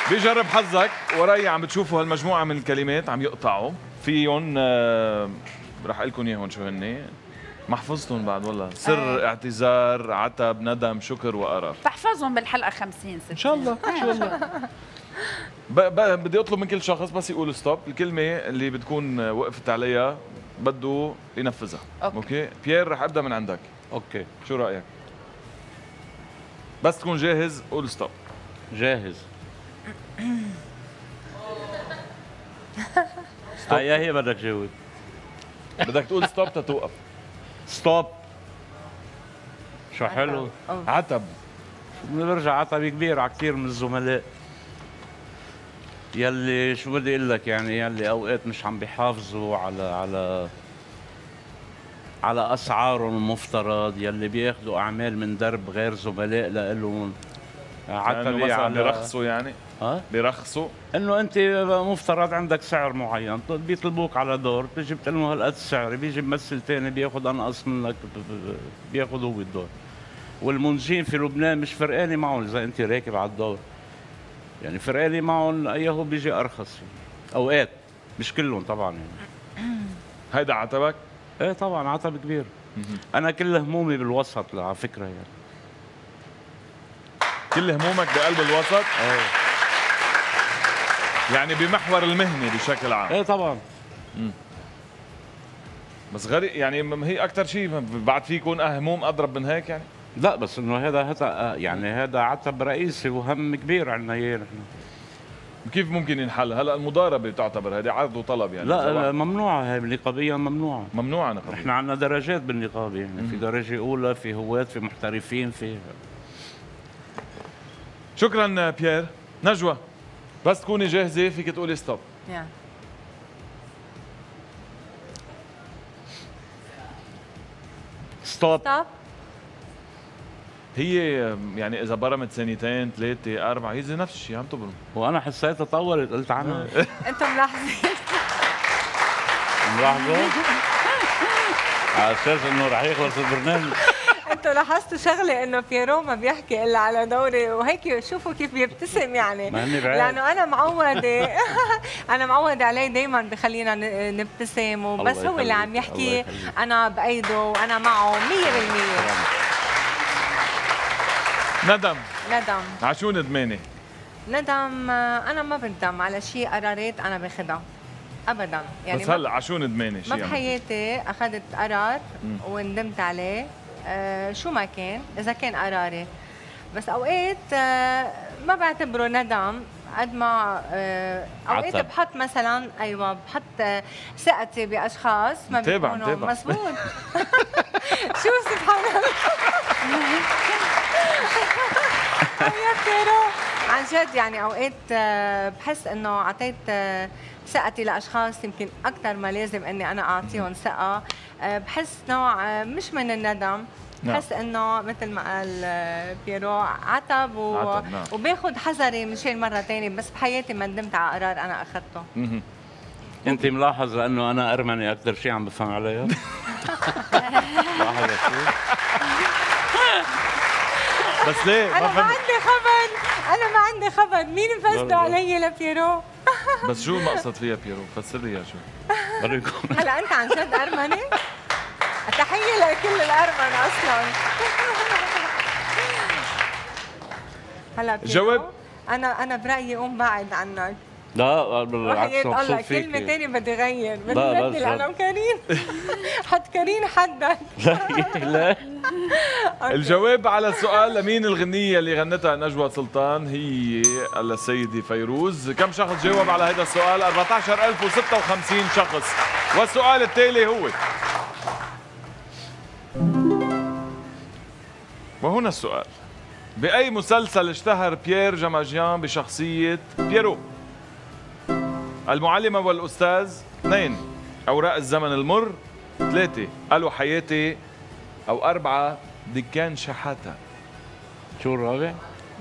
بجرب حظك. وراي عم بتشوفوا هالمجموعة من الكلمات عم يقطعوا فيهم. رح اقول لكم اياهم شو هن. ما حفظتهم بعد والله. سر، اعتذار، عتب، ندم، شكر، وقرف. بحفظهم بالحلقة 50 60. ان شاء الله ان شاء الله. بدي اطلب من كل شخص بس يقول ستوب. الكلمة اللي بتكون وقفت عليها بده ينفذها. اوكي بيير رح ابدا من عندك. اوكي شو رايك؟ بس تكون جاهز قول ستوب. جاهز. هي بدك تجاوب. بدك تقول ستوب تتوقف. ستوب. شو حلو. عتب. بنرجع عتب كبير على كثير من الزملاء يلي شو بدي اقول لك، يعني يلي اوقات مش عم بيحافظوا على اسعارهم المفترض، يلي بياخذوا اعمال من درب غير زملاء لهم. عتبي مثلا على بيرخصوا يعني. بيرخصوا انه انت مفترض عندك سعر معين، بيطلبوك على دور، بتجي بتقول له هالقد السعر، بيجي ممثل ثاني بياخذ انقص منك، بياخذ هو الدور. والمنتجين في لبنان مش فرقاني معهم اذا انت راكب على الدور، يعني فرقاني معهم ايهو بيجي ارخص اوقات، مش كلهم طبعا يعني. هيدا عتبك؟ ايه طبعا عتب كبير. انا كل همومي بالوسط على فكره يعني. كل همومك بقلب الوسط؟ ايه يعني بمحور المهنه بشكل عام. ايه طبعا. بس غريب يعني، هي اكثر شيء بعد في يكون هموم اضرب من هيك يعني. لا بس انه هذا يعني هذا عتب رئيسي وهم كبير عندنا اياه نحن. كيف ممكن ينحل؟ هلا المضاربه تعتبر هذه عرض وطلب يعني. لا ممنوعه، هي نقابيا ممنوعه. ممنوعه نقابيا. نحن عندنا درجات بالنقابه يعني. في درجه اولى، في هواة، في محترفين، في. شكرا بيير. نجوى بس تكوني جاهزه فيك تقولي ستوب. ستوب. هي يعني اذا برمت ثانيتين ثلاثه اربعه هي زي نفس الشيء عم تبرم. وانا حسيتها طولت قلت عنها. انتم ملاحظين؟ ملاحظين؟ على اساس انه رح يخلص البرنامج. انتوا لاحظتوا شغله انه بييرو ما بيحكي الا على دوري، وهيك شوفوا كيف بيبتسم يعني. لانه انا معوده انا معوده عليه دائما بخلينا نبتسم، وبس هو اللي عم يحكي انا بايده وانا معه 100%. ندم. ندم على شو ندمانه؟ ندم انا ما بندم على شيء قرارات انا باخذها ابدا يعني. بس هلا على شو ندمانه؟ ما بحياتي اخذت قرار وندمت عليه. شو ما كان، اذا كان قراري. بس اوقات ما بعتبره ندم قد ما اوقات بحط مثلا بحط ثقتي باشخاص ما بيكونوا مزبوط. شو سبحان الله. يا بييرو عن جد يعني اوقات بحس انه اعطيت ثقتي لاشخاص يمكن اكثر ما لازم اني انا اعطيهم ثقه. بحس نوع مش من الندم، بحس انه مثل ما قال بييرو عتب وباخذ حذري مشان مره ثانيه. بس بحياتي ما ندمت على قرار انا اخذته. انت ملاحظ لانه انا ارمني اكثر شيء عم بفهم عليها؟ ملاحظ شيء؟ بس ليه؟ انا ما عندي خبر، انا ما عندي خبر. مين مفسده علي لبييرو؟ بس شو المقصد فيها بييرو؟ فسر لي شو. هلا انت عن جد ارمني؟ تحيه لكل الارمن اصلا. هلا بييرو جاوب. انا برايي قوم بعد عنك. لا بالعكس الله كلمة ثانية بدي غير، بدي بدل انا وكريم. حط كريم حدك. لا الجواب على السؤال لمين الغنية اللي غنتها نجوى سلطان هي السيدة فيروز. كم شخص جاوب على هذا السؤال؟ 14,056 شخص. والسؤال التالي هو، وهنا السؤال: بأي مسلسل اشتهر بيير جماجيان بشخصية بييرو؟ المعلمة والأستاذ، 2 أوراق الزمن المر، 3 ألو حياتي، أو 4 دكان شحاتة. شو الرابع؟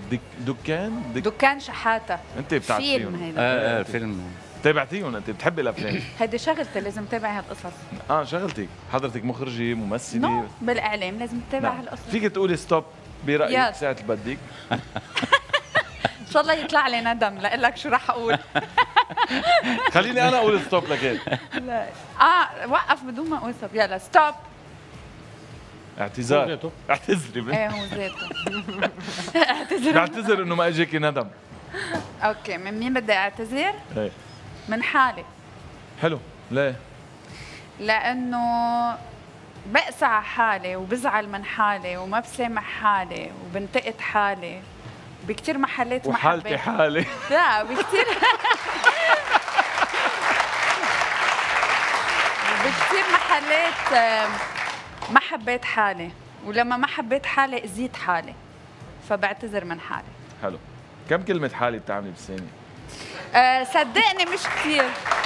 دكان شحاتة. أنت بتعرفيهم؟ فيلم هيدا. فيلم. تابعتيهم أنت؟ بتحبي الأفلام؟ هيدي شغلتي، لازم تتابعي هالقصص. شغلتك، حضرتك مخرجة ممثلة؟ بالإعلام لازم تتابع هالقصص. فيك تقولي ستوب برأيك ساعة اللي بدك؟ ان شاء الله يطلع لي ندم لاقول لك شو رح اقول. خليني انا اقول ستوب لكن. لا وقف بدون ما اقول ستوب. يلا ستوب. اعتذار. اعتذري. ايه هو ذاته. بعتذر انه ما اجاكي ندم. اوكي، من مين بدي اعتذر؟ ايه من حالي. حلو. ليه؟ لانه بقسى على حالي وبزعل من حالي وما بسامح حالي وبنتقد حالي بكتير محلات. وحالتي حالي. لا بكتير. بكتير محلات ما حبيت حالي، ولما ما حبيت حالي اذيت حالي، فبعتذر من حالي. حلو. كم كلمة حالي بتعملي بالسنة؟ صدقني مش كثير.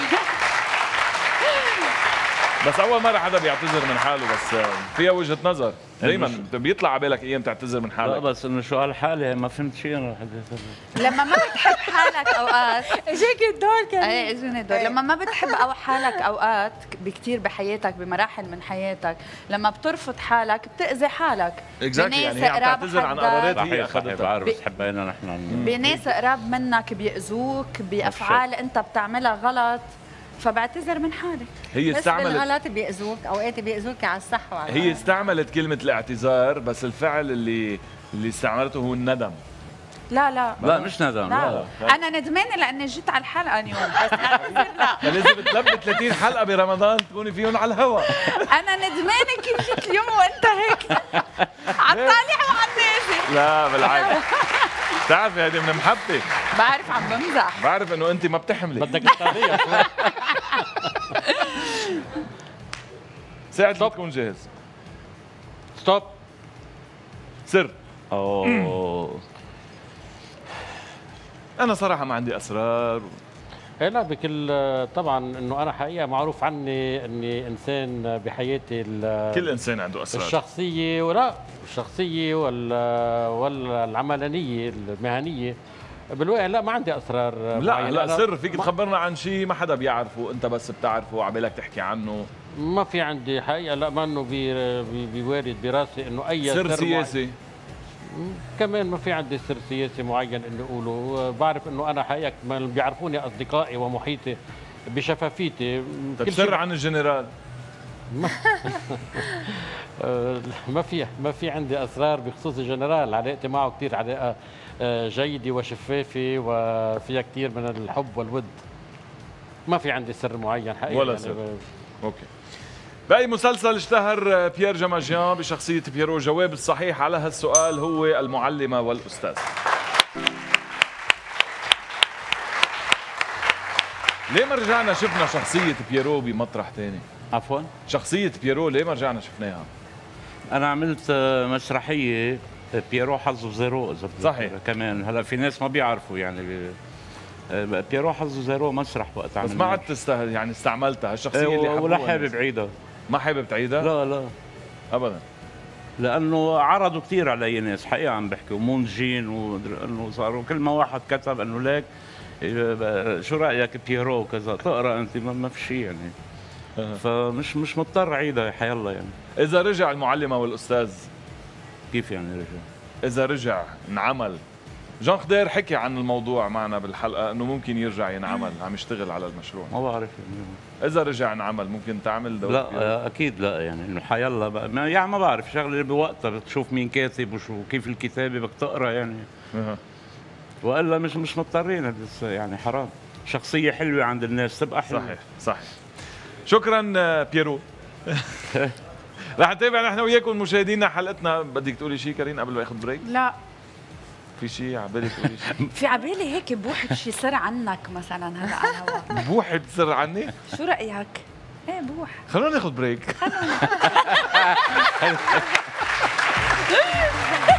بس اول مره حدا بيعتذر من حاله، بس فيها وجهه نظر. دائما بيطلع على بالك ايام تعتذر من لا حالك. بس انه شو قال حالي ما فهمت شيء انا. لما ما بتحب حالك اوقات اجاك الدور كمان. ايه اجاني دور. لما ما بتحب او حالك اوقات بكثير بحياتك، بمراحل من حياتك، لما بترفض حالك بتاذي حالك. اكزاكتلي، يعني هي عم تعتذر عن قرارات هي اخذتها. بعرف بس حبينا نحن بناس قراب منك بيأذوك بافعال انت بتعملها غلط، فبعتذر من حالي. هي بس استعملت بالغلط بيأذوك، اوقات بيأذوك على الصح وعلى هي استعملت كلمة الاعتذار، بس الفعل اللي استعملته هو الندم. لا لا مش ندم. لا. انا ندمانه لاني جيت على الحلقه اليوم، بس اعتذر لا. لازم تلبي 30 حلقة برمضان تكوني فيهم على الهوا. انا ندمانه كيف جيت اليوم وانت هيك على الطالع وعلى النازل. لا بالعكس. بتعرفي هيدي من محبتي. بعرف عم بمزح. بعرف انه انت ما بتحملي. بدك تتابعيها. ساعة ما تكون جاهز. ستوب. سر. اوه انا صراحة ما عندي اسرار. إيه لا بكل طبعا انه انا حقيقه معروف عني اني انسان بحياتي كل انسان عنده اسرار. الشخصيه الشخصيه ولا العملانيه المهنيه. بالواقع لا ما عندي اسرار لا معينة. لا سر. فيك تخبرنا عن شيء ما حدا بيعرفه، انت بس بتعرفه وعبالك تحكي عنه. ما في عندي حقيقه، لا ما انه بوارد براسي انه اي سر سياسي. كمان ما في عندي سر سياسي معين اني اقوله. بعرف انه انا حقيقه بيعرفوني اصدقائي ومحيطي بشفافيتي. طيب سر عن الجنرال. ما في عندي اسرار بخصوص الجنرال. علاقتي معه كثير علاقه جيده وشفافه وفيها كثير من الحب والود. ما في عندي سر معين حقيقه ولا سر. اوكي. بأي مسلسل اشتهر بيير جماجيان بشخصية بييرو؟ الجواب الصحيح على هالسؤال هو المعلمة والأستاذ. ليه ما رجعنا شفنا شخصية بييرو بمطرح تاني؟ عفوا شخصية بييرو ليه ما رجعنا شفناها؟ انا عملت مسرحيه بييرو حظه زيرو اذا صحيح. كمان هلا في ناس ما بيعرفوا يعني بييرو حظه زيرو مسرح وقت عملنا. بس ما عاد تستاهل يعني استعملتها هالشخصية اللي ولا حابب عيدها. ما حابب تعيدها؟ لا ابدا. لانه عرضوا كثير علي ناس حقيقه عم بحكوا مونجين وانه صاروا كل ما واحد كتب انه ليك شو رايك بييرو وكذا تقرا انت ما في شيء يعني. فمش مضطر عيدها حيالله يعني. اذا رجع المعلمة والأستاذ كيف يعني رجع؟ اذا رجع انعمل. جان خضير حكي عن الموضوع معنا بالحلقة انه ممكن يرجع ينعمل، عم يشتغل على المشروع. ما بعرف يعني. اذا رجع انعمل ممكن تعمل دور؟ لا اكيد لا يعني انه حيالله يعني ما بعرف شغله بوقتها بتشوف مين كاتب وكيف الكتابه بدك تقرا يعني. والا مش مضطرين يعني حرام. شخصيه حلوه عند الناس تبقى حلوه. صحيح. شكرا بييرو. رح نتابع نحن وياكم مشاهدينا حلقتنا. بدك تقولي شيء كريم قبل ما اخذ بريك؟ لا في شيء عبالك تقولي شيء؟ في عبالي هيك بوحد شي سر عنك مثلا هلا على الهواء. بوحد سر عني؟ شو رايك؟ ايه بوح. خلونا ناخذ بريك.